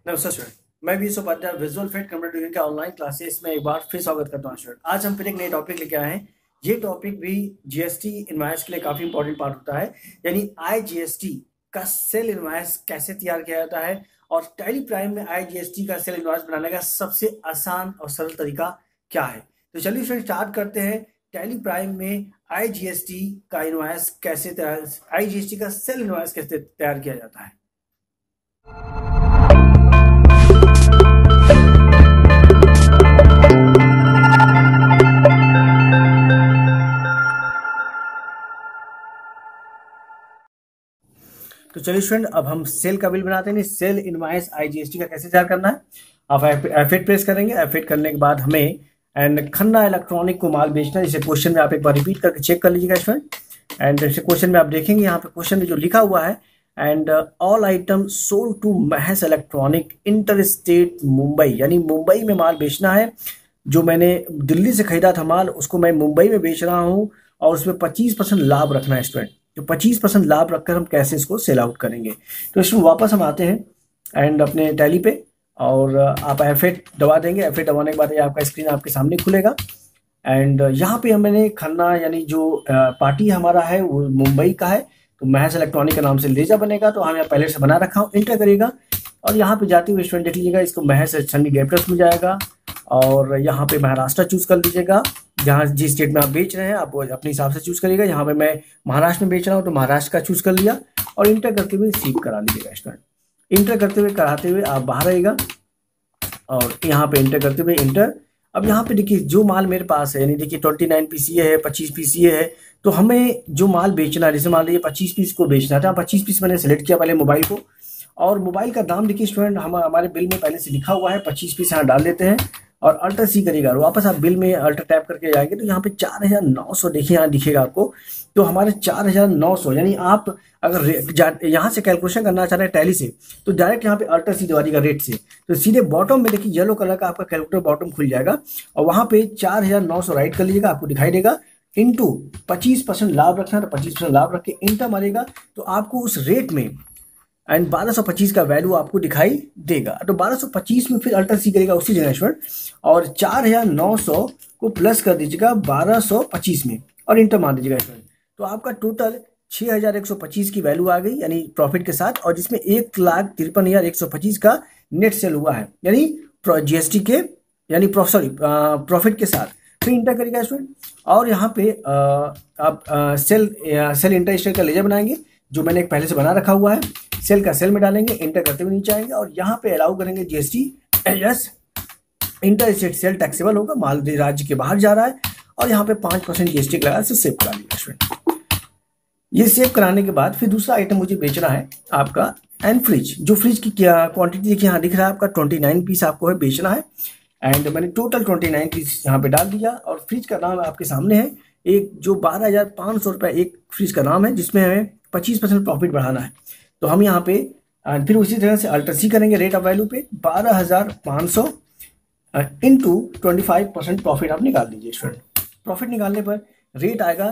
नमस्कार स्टूडेंट। मैं भी उपाध्याय विजुअल फिट कंप्यूटर के ऑनलाइन क्लासेस में एक बार फिर स्वागत करता हूँ स्टूडेंट। आज हम फिर एक नए टॉपिक लेके आए हैं। ये टॉपिक भी जीएसटी इनवॉइस के लिए काफी इंपॉर्टेंट पार्ट होता है, यानी आईजीएसटी का सेल इनवॉइस कैसे तैयार किया जाता है और टैली प्राइम में आईजीएसटी का सेल इनवॉइस बनाने का सबसे आसान और सरल तरीका क्या है। तो चलिए स्टूडेंट स्टार्ट करते हैं। टैली प्राइम में आईजीएसटी का इनवॉइस कैसे आईजीएसटी का सेल इनवॉइस कैसे तैयार किया जाता है। तो चलिए स्टूडेंट, अब हम सेल का बिल बनाते हैं। सेल इनवॉइस आईजीएसटी का कैसे तैयार करना है। आप F8 प्रेस करेंगे। F8 करने के बाद हमें एंड खन्ना इलेक्ट्रॉनिक को माल बेचना है। जैसे क्वेश्चन में आप एक बार रिपीट करके चेक कर लीजिएगा स्टूडेंट। एंड जैसे क्वेश्चन में आप देखेंगे, यहाँ पे क्वेश्चन में जो लिखा हुआ है, and all item sold to महस इलेक्ट्रॉनिक इंटर स्टेट मुंबई, यानी मुंबई में माल बेचना है। जो मैंने दिल्ली से खरीदा था माल, उसको मैं मुंबई में बेच रहा हूँ और उसमें 25% लाभ रखना है स्टूडेंट। तो 25% लाभ रखकर हम कैसे इसको सेल आउट करेंगे। तो इसमें वापस हम आते हैं एंड अपने टैली पे, और आप F8 दबा देंगे। F8 दबाने के बाद ये आपका स्क्रीन आपके सामने खुलेगा। एंड यहाँ पे मैंने खन्ना, यानी जो पार्टी हमारा है वो मुंबई का है, तो महस इलेक्ट्रॉनिक के नाम से लेजा बनेगा। तो हम यहाँ पहले से बना रखा हूँ, इंटर करेगा और यहाँ पे जाते हुए स्टूडेंट देख लीजिएगा, इसको महस सन्नी डेप्टर्स मिल जाएगा। और यहाँ पे महाराष्ट्र चूज कर लीजिएगा, जहाँ जिस स्टेट में आप बेच रहे हैं आप अपने हिसाब से चूज करिएगा। यहाँ पे मैं महाराष्ट्र में बेच रहा हूँ तो महाराष्ट्र का चूज कर लिया और इंटर करते हुए सीव करा लीजिएगा स्टूडेंट। इंटर करते हुए कराते हुए आप बाहर आइएगा और यहाँ पे इंटर करते हुए इंटर। अब यहाँ पे देखिए जो माल मेरे पास है, यानी देखिए 29 पीसीए है, 25 पीसीए है। तो हमें जो माल बेचना है, जैसे मान लीजिए 25 पीस को बेचना था, 25 पीस मैंने सेलेक्ट किया पहले मोबाइल को। और मोबाइल का दाम देखिए स्टूडेंट हमारे बिल में पहले से लिखा हुआ है, 25 पीस यहाँ डाल देते हैं और अल्टर सी करिएगा। वापस आप बिल में अल्टर टैप करके जाएंगे तो यहाँ पे 4900 देखिए यहाँ दिखेगा आपको। तो हमारे 4900, यानी आप अगर यहाँ से कैलकुलेशन करना चाह रहे हैं टैली से, तो डायरेक्ट यहाँ पे अल्टर सी दबाइएगा रेट से। तो सीधे बॉटम में देखिए येलो कलर का आपका कैलकुलेटर बॉटम खुल जाएगा और वहाँ पे 4900 राइट कर लीजिएगा, आपको दिखाई देगा। इंटू 25% लाभ रखना है तो 25% लाभ रख के इंटर मारेगा तो आपको उस रेट में एंड 1225 का वैल्यू आपको दिखाई देगा। तो 1225 में फिर अल्टर सी करेगा उसी जगह स्टूडेंट, और 4900 को प्लस कर दीजिएगा 1225 में और इंटर मार दीजिएगा स्टूडेंट। तो आपका टोटल 6125 की वैल्यू आ गई, यानी प्रॉफिट के साथ, और जिसमें 1,53,125 का नेट सेल हुआ है, यानी जीएसटी के, यानी प्रॉफिट के साथ। फिर इंटर करिएगा स्टूडेंट और यहाँ पे आप सेल इंटर स्टेट का लेजर बनाएंगे, जो मैंने एक पहले से बना रखा हुआ है। सेल का सेल में डालेंगे, इंटर करते हुए नीचे आएंगे और यहाँ पे अलाउ करेंगे GST yes. Inter state sale taxable होगा, माल राज्य के बाहर जा रहा है और यहाँ पे 5% जीएसटी लगा, इसे सेव करा लीजिए स्टूडेंट। ये सेव कराने के बाद फिर दूसरा आइटम मुझे बेचना है आपका एंड फ्रिज। जो फ्रिज की क्या क्वांटिटी देखिए यहाँ दिख रहा है आपका 29 पीस आपको है बेचना है। एंड मैंने टोटल 29 पीस यहाँ पे डाल दिया और फ्रिज का नाम आपके सामने है, एक जो 12,500 रुपये एक फ्रिज का नाम है, जिसमें हमें 25% प्रॉफिट बढ़ाना है। तो हम यहाँ पे फिर उसी तरह से अल्टर सी करेंगे रेट ऑफ वैल्यू पे 12,500 इंटू 25% प्रॉफिट आप निकाल दीजिए स्टूडेंट। प्रॉफिट निकालने पर रेट आएगा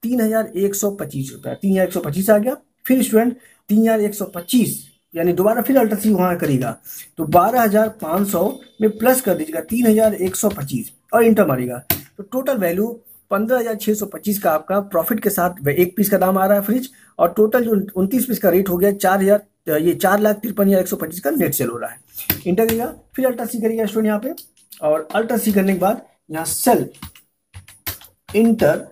3,125 रुपये, 3,125 आ गया। फिर स्टूडेंट 3,125 यानी दोबारा फिर अल्टर सी वहाँ करेगा तो 12,500 में प्लस कर दीजिएगा 3,125 और इंटर मारेगा। तो टोटल वैल्यू 15,625 का आपका प्रॉफिट के साथ एक पीस का दाम आ रहा है फ्रिज, और टोटल जो 29 पीस का रेट हो गया 4,53,125 का नेट सेल हो रहा है। इंटर करिएगा, फिर अल्टर सी करिएगा स्टूडेंट यहाँ पे, और अल्टर सी करने के बाद यहाँ सेल इंटर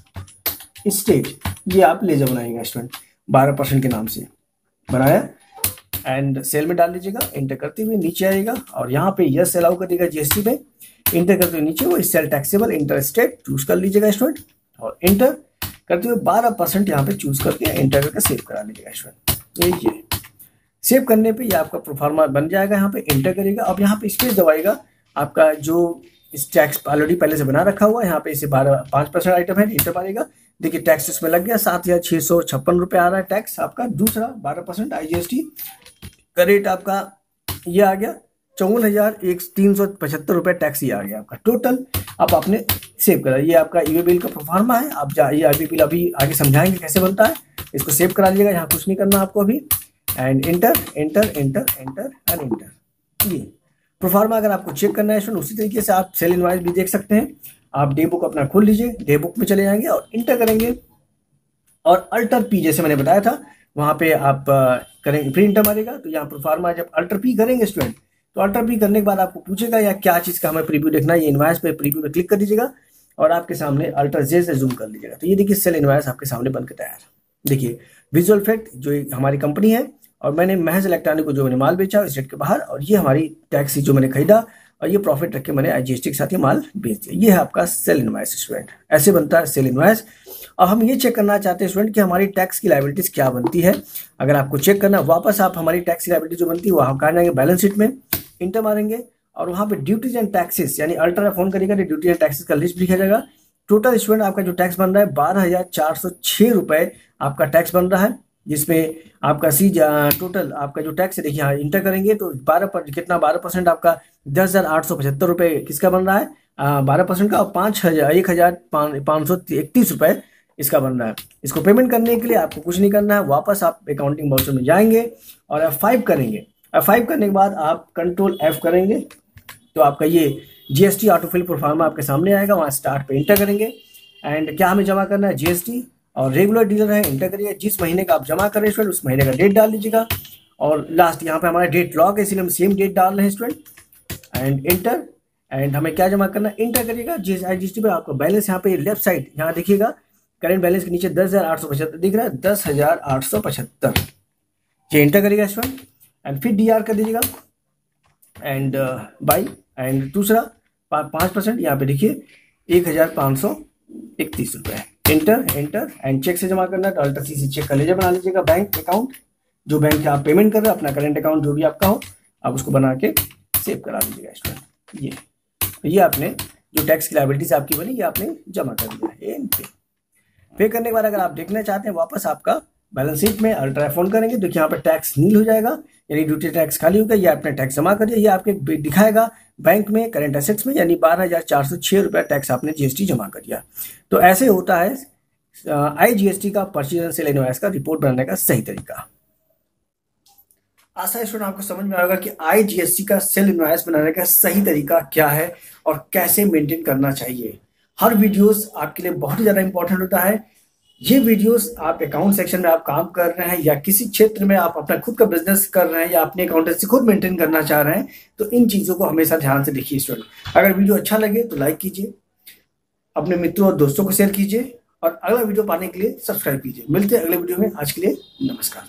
स्टेट ये आप लेजर बनाएगा स्टूडेंट 12% के नाम से बनाया एंड सेल में डाल लीजिएगा। इंटर करते हुए नीचे आएगा और यहाँ पे यस अलाउ कर देगा जीएसटी पे। इंटर करते हुए नीचे वो sale taxable inter state choose कर लीजिएगा स्टूडेंट और इंटर करते हुए 12% यहाँ पे चूज करके इंटर करके सेव करा लीजिएगा स्टूडेंट। ये सेव करने पे ये आपका प्रोफार्मा बन जाएगा। यहाँ पे इंटर करिएगा, अब यहाँ पे स्पेस दबाएगा। आपका जो इस टैक्स ऑलरेडी पहले से बना रखा हुआ है, यहाँ पे इसे 5% आइटम है, इंटर मारेगा। देखिए टैक्स इसमें लग गया 7,656 रुपये आ रहा है टैक्स आपका। दूसरा 12% आईजीएसटी का रेट आपका ये आ गया 54,375 रुपये टैक्स ये आ गया आपका टोटल। अब आपने सेव करा, ये आपका ईवे बिल का प्रोफार्मा है। आप ये ईवे बिल अभी आगे समझाएंगे कैसे बनता है। इसको सेव करा लीजिएगा, यहाँ कुछ नहीं करना आपको अभी। And inter inter inter inter and inter. ये प्रोफार्मा अगर आपको चेक करना है स्टूडेंट, उसी तरीके से आप सेल इनवॉइस भी देख सकते हैं। आप डे बुक अपना खोल लीजिए, डे बुक में चले जाएंगे और इंटर करेंगे और अल्टर पी जैसे मैंने बताया था वहाँ पे आप करेंगे, फिर इंटर मारेगा तो यहाँ प्रोफार्मा जब अल्टर पी करेंगे स्टूडेंट, तो अल्टर पी करने के बाद आपको पूछेगा या क्या चीज़ का हमें प्रीव्यू देखना है, ये इनवॉइस पे प्रीव्यू पे क्लिक कर दीजिएगा और आपके सामने अल्टर जे से जूम कर लीजिएगा। तो ये देखिए सेल इनवॉइस आपके सामने बनकर तैयार। देखिए विजुअल इफेक्ट जो हमारी कंपनी है और मैंने महज इलेक्ट्रॉनिक को जो मैंने माल बेचा स्टेट के बाहर, और ये हमारी टैक्सी जो मैंने खरीदा और ये प्रॉफिट रख के मैंने IGST के साथ ये माल बेच दिया। ये है आपका सेल इनवॉइस स्टूडेंट, ऐसे बनता है सेल इनवॉइस। अब हम ये चेक करना चाहते हैं स्टूडेंट कि हमारी टैक्स की लायबिलिटीज क्या बनती है। अगर आपको चेक करना, वापस आप हमारी टैक्स की लायबिलिटी जो बनती है वहाँ कहाँ जाएंगे, बैलेंस शीट में इंटर मारेंगे और वहाँ पे ड्यूटीज एंड टैक्सेस यानी अल्ट्रा फोन करेगा तो ड्यूटी एंड टैक्सेस का लिस्ट दिखा जाएगा। टोटल स्टूडेंट आपका जो टैक्स बन रहा है 12,406 रुपये आपका टैक्स बन रहा है, जिसमें आपका टोटल आपका जो टैक्स है देखिए यहाँ इंटर करेंगे तो 12% आपका 10,875 रुपये किसका बन रहा है, 12% का, और 1,531 रुपये इसका बन रहा है। इसको पेमेंट करने के लिए आपको कुछ नहीं करना है, वापस आप अकाउंटिंग वाउचर में जाएंगे और F5 करेंगे। F5 करने के बाद आप कंट्रोल F करेंगे तो आपका ये GST ऑटोफिल प्रोफार्मा आपके सामने आएगा, वहाँ स्टार्ट पे इंटर करेंगे एंड क्या हमें जमा करना है GST, और रेगुलर डीलर है इंटर करिए, जिस महीने का आप जमा करें स्टूडेंट उस महीने का डेट डाल लीजिएगा और लास्ट यहाँ पे हमारा डेट लॉक है इसलिए हम सेम डेट डाल रहे हैं स्टूडेंट एंड इंटर। एंड हमें क्या जमा करना है इंटर करिएगा IGST पे। आपका बैलेंस यहाँ पे लेफ्ट साइड यहाँ देखिएगा, करेंट बैलेंस के नीचे 10,875 दिख रहा है, 10,875 ये इंटर करिएगा स्टूडेंट एंड फिर DR कर दीजिएगा एंड बाई एंड दूसरा 5% यहाँ पे देखिए 1,531 रुपये इंटर एंड चेक से जमा करना है तो अल्टर सी से चेक का लेजर बना लीजिएगा। बैंक अकाउंट जो बैंक से आप पेमेंट कर रहे हैं अपना करेंट अकाउंट जो भी आपका हो आप उसको बना के सेव करा लीजिएगा स्टूडेंट। ये आपने जो टैक्स की लायबिलिटीज आपकी बनी ये आपने जमा कर दिया है। पे करने के बाद अगर आप देखना चाहते हैं वापस आपका बैलेंस शीट में अल्ट्रा फोन करेंगे तो यहाँ पर टैक्स नील हो जाएगा यानी ड्यूटी टैक्स खाली होगा, ये आपने टैक्स जमा कर दिया, ये आपके दिखाएगा बैंक में करेंट एसेट्स में यानी 12,406 रुपये टैक्स आपने GST जमा कर दिया। तो ऐसे होता है IGST का परचेज एंड सेल इनवॉइस का रिपोर्ट बनाने का सही तरीका। आशा है स्टूडेंट आपको समझ में आएगा कि IGST का सेल इनवॉइस बनाने का सही तरीका क्या है और कैसे मेंटेन करना चाहिए। हर वीडियोस आपके लिए बहुत ही ज़्यादा इंपॉर्टेंट होता है। ये वीडियोस आप अकाउंट सेक्शन में आप काम कर रहे हैं या किसी क्षेत्र में आप अपना खुद का बिजनेस कर रहे हैं या अपने अकाउंटेंसी खुद मेंटेन करना चाह रहे हैं तो इन चीज़ों को हमेशा ध्यान से देखिए स्टूडेंट। अगर वीडियो अच्छा लगे तो लाइक कीजिए, अपने मित्रों और दोस्तों को शेयर कीजिए और अगला वीडियो पाने के लिए सब्सक्राइब कीजिए। मिलते हैं अगले वीडियो में, आज के लिए नमस्कार।